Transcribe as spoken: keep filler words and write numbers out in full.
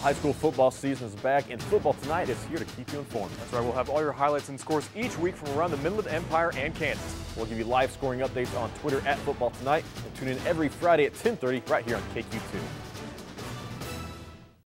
high school football season is back, and Football Tonight is here to keep you informed. That's right. We'll have all your highlights and scores each week from around the Midland Empire and Kansas. We'll give you live scoring updates on Twitter at Football Tonight, and tune in every Friday at ten thirty right here on K Q two.